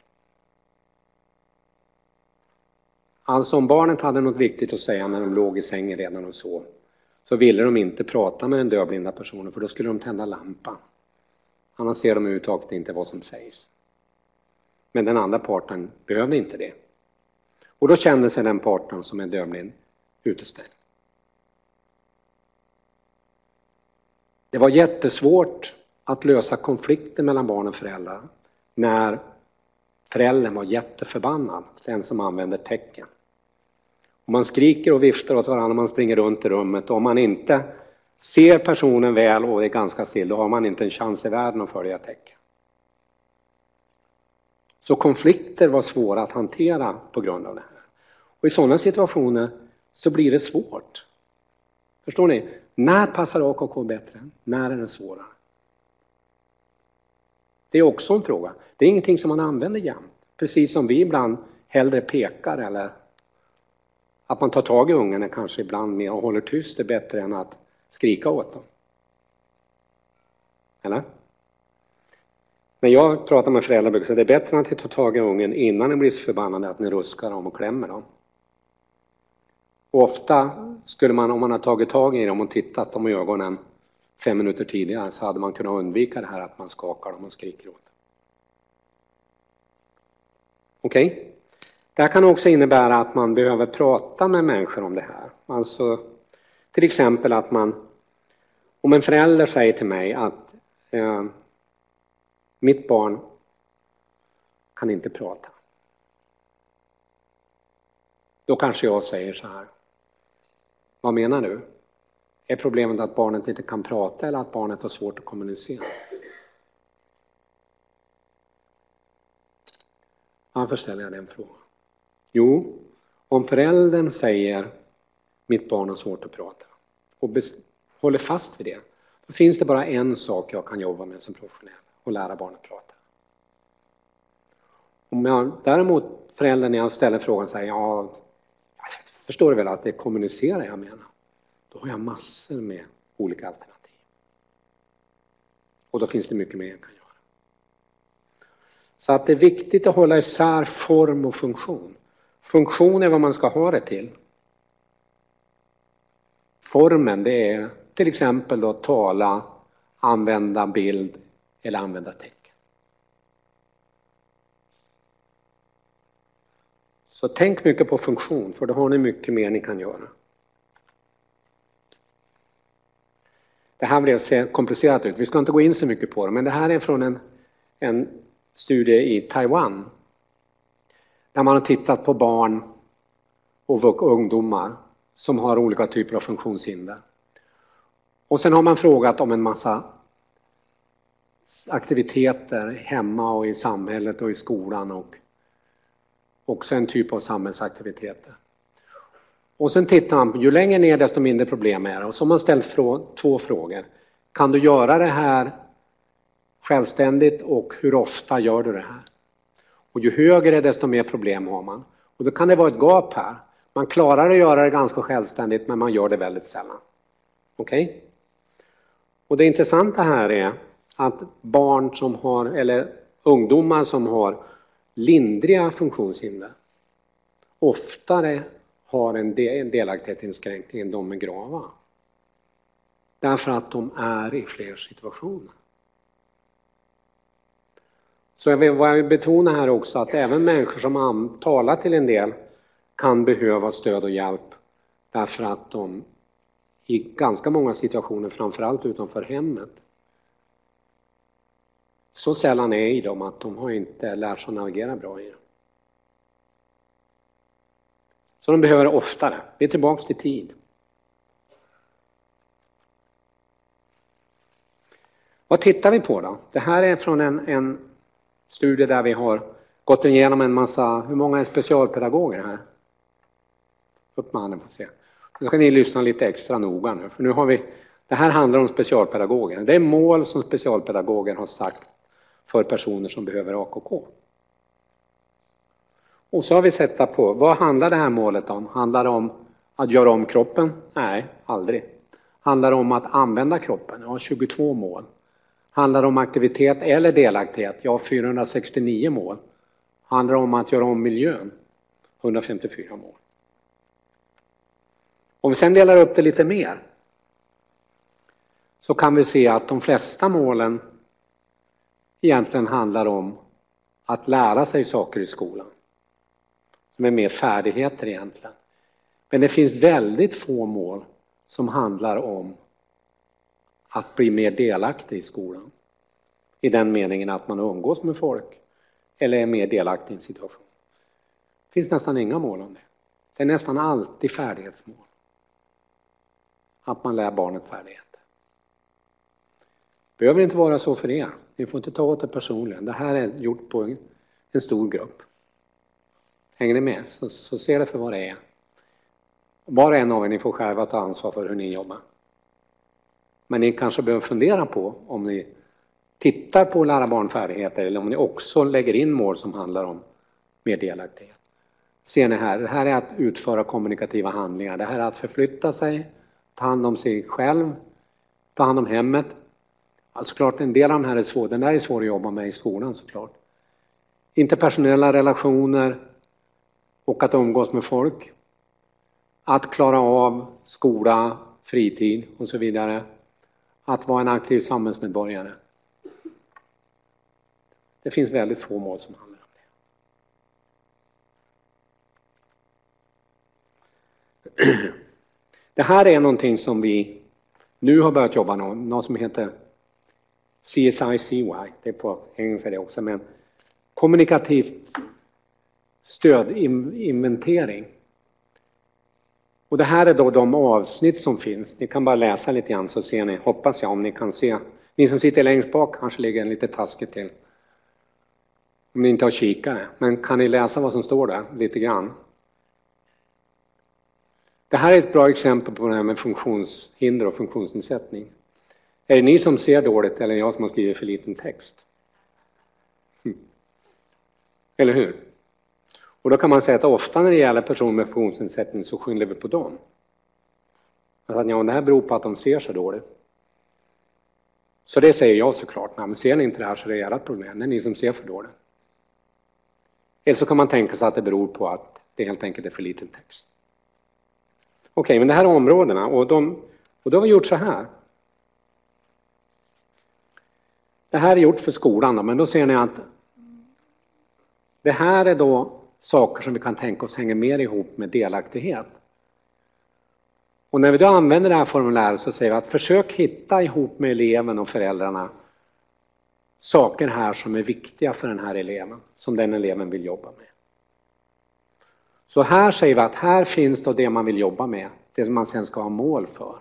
Alltså om barnet hade något viktigt att säga när de låg i sängen redan och så ville de inte prata med den dövblinda personen, för då skulle de tända lampan. Annars ser de överhuvudtaget inte vad som sägs. Men den andra parten behövde inte det. Och då kände sig den parten som är dövblind utestängd. Det var jättesvårt att lösa konflikter mellan barn och föräldrar när föräldern var jätteförbannad, den som använder tecken. Och man skriker och viftar åt varandra, man springer runt i rummet, och om man inte ser personen väl och är ganska still, då har man inte en chans i världen att följa tecken. Så konflikter var svåra att hantera på grund av det här. Och i sådana situationer så blir det svårt. Förstår ni? När passar AKK bättre? När är det svårare? Det är också en fråga. Det är ingenting som man använder jämt. Precis som vi ibland hellre pekar, eller att man tar tag i ungen är kanske ibland mer och håller tyst är bättre än att skrika åt dem. Eller? När jag pratar med föräldrar brukar jag säga att det är bättre att ni tar tag i ungen innan ni blir så förbannade att ni ruskar dem och klämmer dem. Och ofta skulle man, om man har tagit tag i dem och tittat dem i ögonen 5 minuter tidigare, så hade man kunnat undvika det här att man skakar dem och skriker åt dem. Okej? Det här kan också innebära att man behöver prata med människor om det här. Alltså till exempel att om en förälder säger till mig att mitt barn kan inte prata. Då kanske jag säger så här: vad menar du? Är problemet att barnet inte kan prata eller att barnet har svårt att kommunicera? Varför ställer jag den frågan? Jo, om föräldern säger mitt barn har svårt att prata och håller fast vid det, då finns det bara en sak jag kan jobba med som professionell: och lära barnet prata. Om jag däremot föräldern när jag ställer frågan säger jag förstår väl att det kommunicerar jag menar, då har jag massor med olika alternativ. Och då finns det mycket mer jag kan göra. Så att det är viktigt att hålla isär form och funktion. Funktion är vad man ska ha det till. Formen, det är till exempel då tala, använda bild eller använda tecken. Så tänk mycket på funktion, för då har ni mycket mer ni kan göra. Det här blev se komplicerat ut. Vi ska inte gå in så mycket på det, men det här är från en studie i Taiwan. Där man har tittat på barn och ungdomar som har olika typer av funktionshinder. Och sen har man frågat om en massa aktiviteter hemma och i samhället och i skolan och också en typ av samhällsaktiviteter. Och sen tittar man på ju längre ner desto mindre problem är det. Och så har man ställt 2 frågor. Kan du göra det här självständigt och hur ofta gör du det här? Och ju högre desto mer problem har man. Och då kan det vara ett gap här. Man klarar att göra det ganska självständigt men man gör det väldigt sällan. Okej? Och det intressanta här är att barn som har, eller ungdomar som har lindriga funktionshinder oftare har en delaktighetsinskränkning än de med grava. Därför att de är i fler situationer. Så vad jag vill betona här också att även människor som talar till en del kan behöva stöd och hjälp därför att de i ganska många situationer, framförallt utanför hemmet, så sällan är i dem att de har inte lärt sig att navigera bra i det. Så de behöver oftare. Vi är tillbaka till tid. Vad tittar vi på då? Det här är från en studie där vi har gått igenom en massa, hur många är specialpedagoger här? Upp med handen får se. Nu ska ni lyssna lite extra noga nu, för nu har vi, det här handlar om specialpedagoger. Det är mål som specialpedagoger har sagt för personer som behöver AKK. Och så har vi sett på, vad handlar det här målet om? Handlar det om att göra om kroppen? Nej, aldrig. Handlar det om att använda kroppen? Ja, 22 mål. Handlar det om aktivitet eller delaktighet? Ja, 469 mål. Handlar det om att göra om miljön? 154 mål. Om vi sedan delar upp det lite mer så kan vi se att de flesta målen egentligen handlar om att lära sig saker i skolan. Som är mer färdigheter egentligen. Men det finns väldigt få mål som handlar om att bli mer delaktig i skolan. I den meningen att man umgås med folk eller är mer delaktig i en situation. Det finns nästan inga mål om det. Det är nästan alltid färdighetsmål. Att man lär barnet färdigheter. Det behöver inte vara så för er. Ni får inte ta åt det personligen. Det här är gjort på en stor grupp. Hänger ni med? Så ser det för vad det är. Var och en av er, ni får själva ta ansvar för hur ni jobbar. Men ni kanske behöver fundera på om ni tittar på att lära barn färdigheter eller om ni också lägger in mål som handlar om mer delaktighet. Ser ni här, det här är att utföra kommunikativa handlingar. Det här är att förflytta sig, ta hand om sig själv, ta hand om hemmet. Alltså klart, en del av de här är svår. Den där är svår att jobba med i skolan såklart. Interpersonella relationer och att umgås med folk. Att klara av skola, fritid och så vidare. Att vara en aktiv samhällsmedborgare. Det finns väldigt få mål som handlar om det. Det här är någonting som vi nu har börjat jobba med. Något som heter CSI-CY. Det är på engelska det också. Men kommunikativt stödinventering. Och det här är då de avsnitt som finns. Ni kan bara läsa lite grann så ser ni, hoppas jag, om ni kan se. Ni som sitter längst bak kanske ligger en lite taskigt till. Om ni inte har kikare. Men kan ni läsa vad som står där lite grann? Det här är ett bra exempel på det här med funktionshinder och funktionsnedsättning. Är det ni som ser dåligt eller jag som har skrivit för liten text? Eller hur? Och då kan man säga att ofta när det gäller personer med funktionsnedsättning så skyller vi på dem. Alltså, ja, det här beror på att de ser så dåligt. Så det säger jag såklart. Nej, men ser ni inte det här så är det ert problem. Det är ni som ser för dåligt. Eller så kan man tänka sig att det beror på att det helt enkelt är för liten text. Okej, men det här är områdena och då har vi gjort så här. Det här är gjort för skolan då, men då ser ni att det här är då saker som vi kan tänka oss hänger mer ihop med delaktighet. Och när vi då använder det här formuläret så säger vi att försök hitta ihop med eleven och föräldrarna saker här som är viktiga för den här eleven, som den eleven vill jobba med. Så här säger vi att här finns då det man vill jobba med, det som man sen ska ha mål för.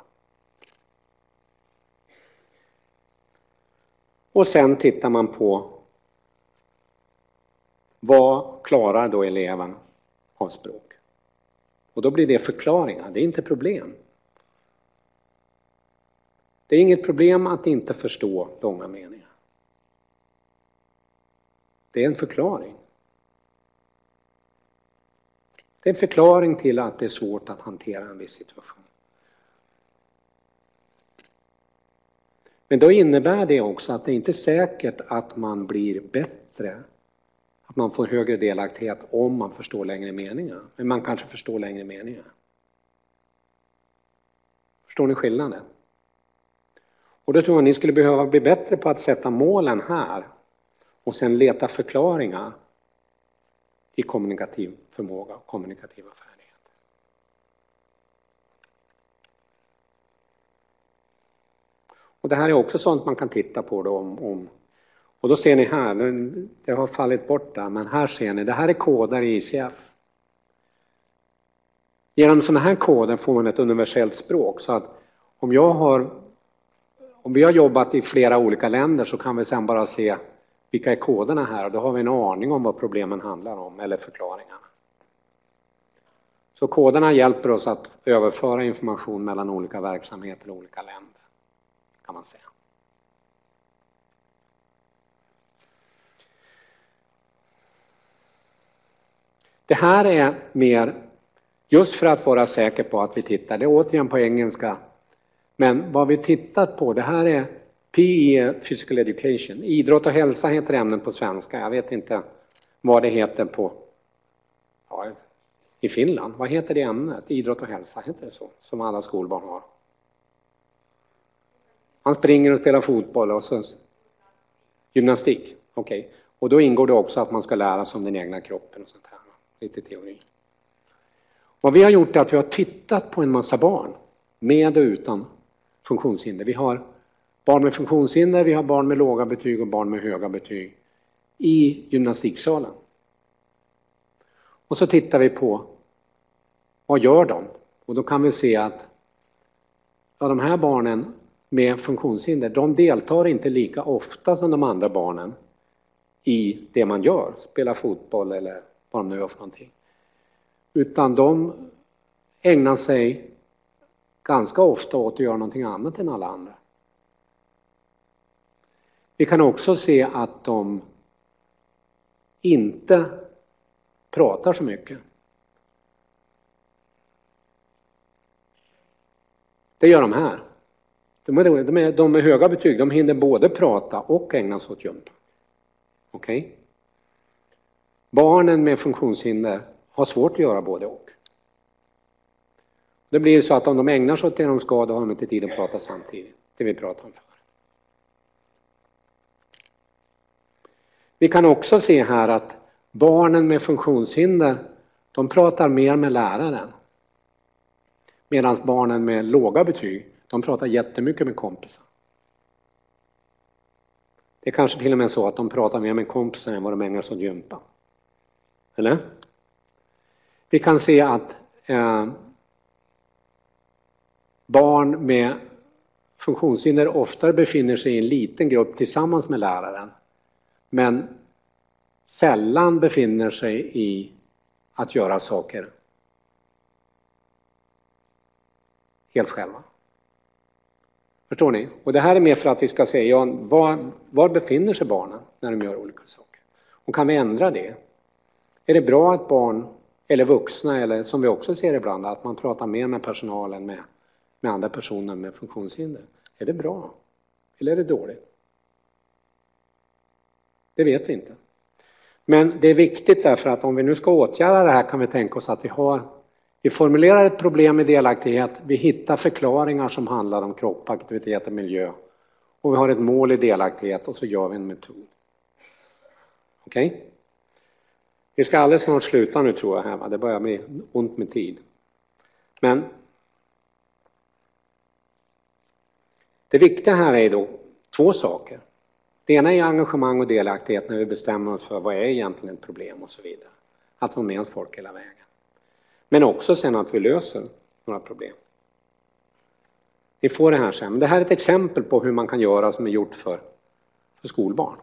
Och sen tittar man på vad klarar då eleven av språk. Och då blir det förklaringar, det är inte problem. Det är inget problem att inte förstå långa meningar. Det är en förklaring. Det är en förklaring till att det är svårt att hantera en viss situation. Men då innebär det också att det inte är säkert att man blir bättre, att man får högre delaktighet om man förstår längre meningar. Men man kanske förstår längre meningar. Förstår ni skillnaden? Och då tror jag att ni skulle behöva bli bättre på att sätta målen här och sen leta förklaringar i kommunikativ förmåga och kommunikativa färdigheter. Och det här är också sånt man kan titta på då och då ser ni här, det har fallit bort där, men här ser ni, det här är koder i ICF. Genom sådana här koder får man ett universellt språk, så att om vi har jobbat i flera olika länder så kan vi sen bara se vilka är koderna här, och då har vi en aning om vad problemen handlar om eller förklaringarna. Så koderna hjälper oss att överföra information mellan olika verksamheter och olika länder, kan man säga. Det här är mer just för att vara säker på att vi tittar. Det är återigen på engelska. Men vad vi tittat på, det här är PE, Physical Education. Idrott och hälsa heter ämnet på svenska. Jag vet inte vad det heter i Finland. Vad heter det ämnet? Idrott och hälsa heter det så, som alla skolbarn har. Man springer och spelar fotboll och så gymnastik. Okej. Och då ingår det också att man ska lära sig om den egna kroppen och sånt här. Lite teori. Vad vi har gjort är att vi har tittat på en massa barn med och utan funktionshinder. Vi har barn med funktionshinder, vi har barn med låga betyg och barn med höga betyg i gymnastiksalen. Och så tittar vi på vad gör de? Och då kan vi se att de här barnen med funktionshinder, de deltar inte lika ofta som de andra barnen i det man gör, spela fotboll eller vad de nu gör för någonting. Utan de ägnar sig ganska ofta åt att göra någonting annat än alla andra. Vi kan också se att de inte pratar så mycket. Det gör de här. De med höga betyg, de hinner både prata och ägna sig åt gympa. Okej? Barnen med funktionshinder har svårt att göra både och. Det blir så att om de ägnar sig åt det de ska, då har de inte tid att prata samtidigt. Det vi pratar om för. Vi kan också se här att barnen med funktionshinder, de pratar mer med läraren. Medan barnen med låga betyg, de pratar jättemycket med kompisar. Det är kanske till och med så att de pratar mer med kompisar än vad de ägnar sig åt gympa. Eller? Vi kan se att barn med funktionshinder oftare befinner sig i en liten grupp tillsammans med läraren. Men sällan befinner sig i att göra saker helt själva. Förstår ni? Och det här är mer för att vi ska se var befinner sig barnen när de gör olika saker. Och kan vi ändra det? Är det bra att barn eller vuxna, eller som vi också ser ibland, att man pratar mer med personalen med andra personer med funktionshinder? Är det bra? Eller är det dåligt? Det vet vi inte. Men det är viktigt därför att om vi nu ska åtgärda det här kan vi tänka oss att vi formulerar ett problem med delaktighet, vi hittar förklaringar som handlar om kropp, aktivitet och miljö. Och vi har ett mål i delaktighet och så gör vi en metod. Okej? Vi ska alldeles snart sluta nu tror jag här, va? Det börjar bli ont med tid. Men det viktiga här är då två saker. Det ena är engagemang och delaktighet när vi bestämmer oss för vad är egentligen ett problem och så vidare. Att vara med folk hela vägen. Men också sen att vi löser några problem. Ni får det här sen. Men det här är ett exempel på hur man kan göra som är gjort för skolbarn.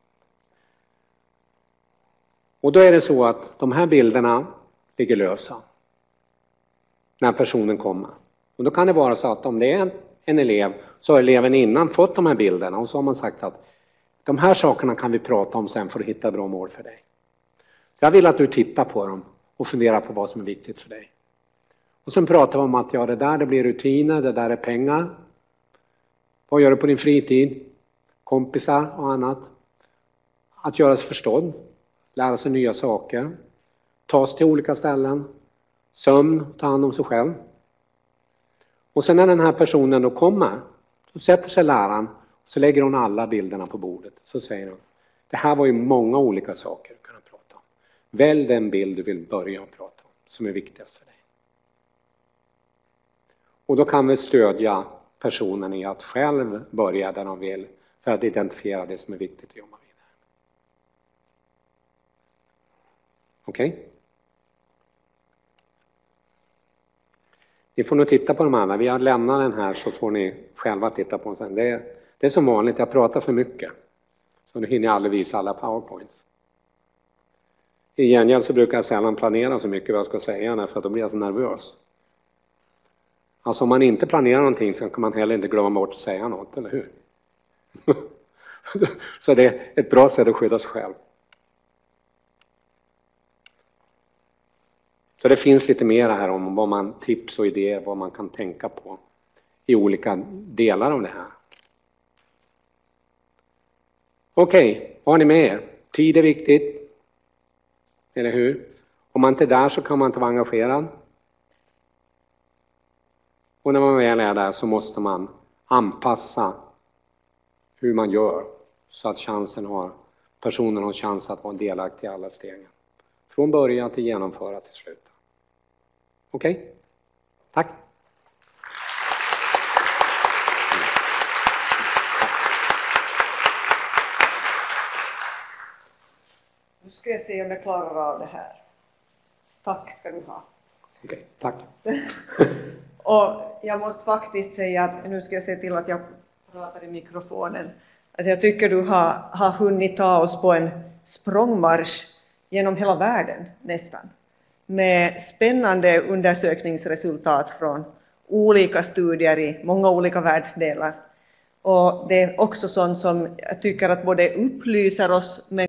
Och då är det så att de här bilderna ligger lösa när personen kommer. Och då kan det vara så att om det är en elev så har eleven innan fått de här bilderna och så har man sagt att de här sakerna kan vi prata om sen för att hitta bra mål för dig. Så jag vill att du tittar på dem och funderar på vad som är viktigt för dig. Och sen pratar vi om att det där det blir rutiner, det där är pengar. Vad gör du på din fritid? Kompisar och annat. Att göra sig förstådd. Lära sig nya saker. Ta sig till olika ställen. Sömn, ta hand om sig själv. Och sen när den här personen då kommer, så sätter sig läraren och så lägger hon alla bilderna på bordet. Så säger hon, det här var ju många olika saker att kunna prata om. Välj den bild du vill börja prata om som är viktigast för dig. Och då kan vi stödja personen i att själv börja där de vill för att identifiera det som är viktigt att jobba vidare. Okej? Ni får nog titta på de andra. Vi har lämnat den här så får ni själva titta på den sen. Det är som vanligt, jag pratar för mycket. Så nu hinner jag aldrig visa alla PowerPoints. I gengäld så brukar jag sällan planera så mycket vad jag ska säga för att då blir jag så nervös. Alltså om man inte planerar någonting så kan man heller inte glömma bort att säga något, eller hur? Så det är ett bra sätt att skydda sig själv. Så det finns lite mer här om vad man tips och idéer, vad man kan tänka på i olika delar av det här. Okej, har ni med er? Tid är viktigt. Eller hur? Om man inte är där så kan man inte vara engagerad. Och när man väl är där så måste man anpassa hur man gör så att personen har chans att vara delaktig i alla stegen. Från början till genomföra till slut. Okej? Tack. Nu ska jag se om jag klarar av det här. Tack ska du ha. Okej, tack. Och jag måste faktiskt säga att nu ska jag se till att jag pratar i mikrofonen. Att jag tycker du har hunnit ta oss på en språngmarsch genom hela världen nästan. Med spännande undersökningsresultat från olika studier i många olika världsdelar. Och det är också sånt som jag tycker att både upplyser oss men